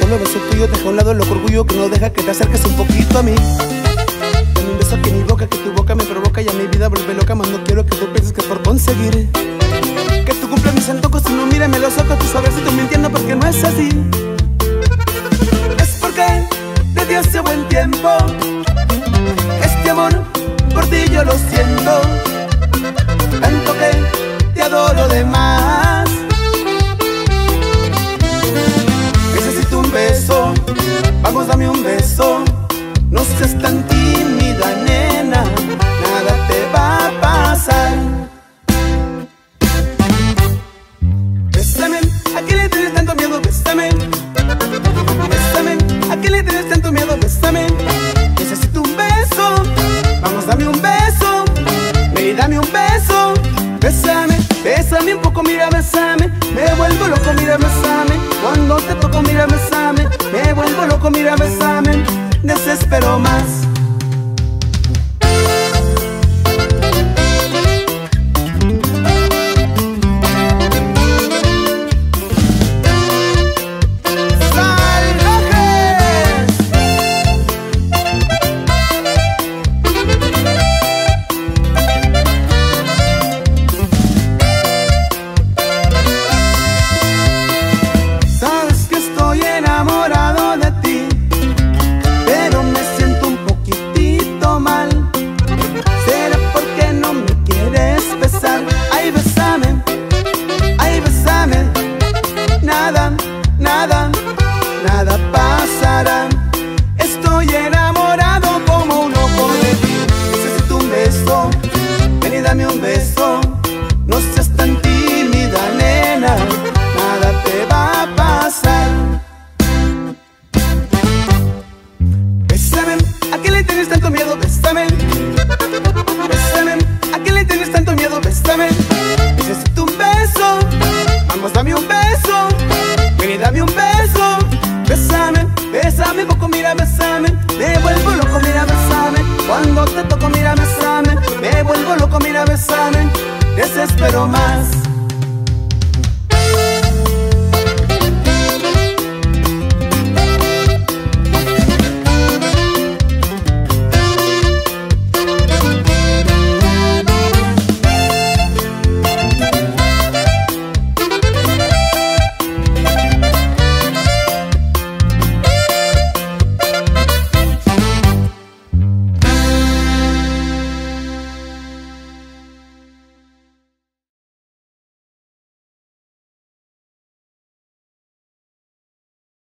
solo beso tuyo deja a un lado el loco orgullo que no deja que te acerques un poquito a mí. Dame un beso que mi boca, que tu boca me provoca y a mi vida vuelve loca, más no quiero que tú pienses que por conseguir que tú cumplas mis antojos y no mírame los ojos, tú sabes si estoy mintiendo porque no es así. Es porque te di hace buen tiempo este amor por ti yo lo siento, tanto que te adoro de más. Necesito un beso, vamos dame un beso. No seas tan tímida, nena, nada te va a pasar. Bésame, ¿a qué le tienes tanto miedo? Bésame, bésame, ¿a qué le tienes tanto miedo? Bésame. Necesito un beso, vamos dame un beso, ven y dame un beso. Bésame, bésame un poco, mira, bésame. Me vuelvo loco, mira, bésame. Cuando te toco, mira, bésame. Me vuelvo loco, mira, bésame. Desespero más. Nada pasará. Estoy enamorado como un loco de ti. Necesito un beso, ven y dame un beso. No seas tan tímida, nena, nada te va a pasar. Bésame, ¿a qué le tienes tanto miedo? Bésame, bésame, ¿a qué le tienes tanto miedo? Bésame. Necesito un beso, vamos dame un beso, ven y dame un beso. Bésame, bésame poco, mira, bésame. Me vuelvo loco, mira, bésame. Cuando te toco, mira, bésame. Me vuelvo loco, mira, bésame. Desespero más.